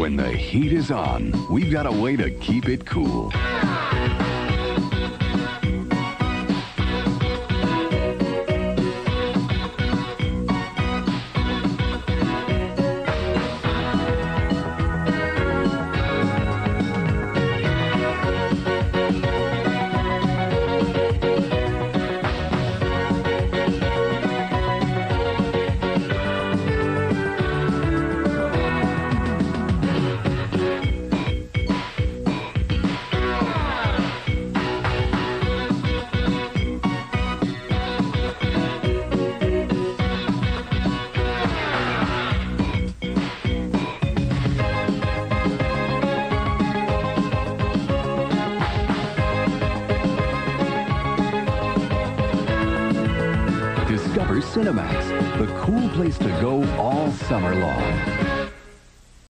When the heat is on, we've got a way to keep it cool. Discover Cinemax, the cool place to go all summer long.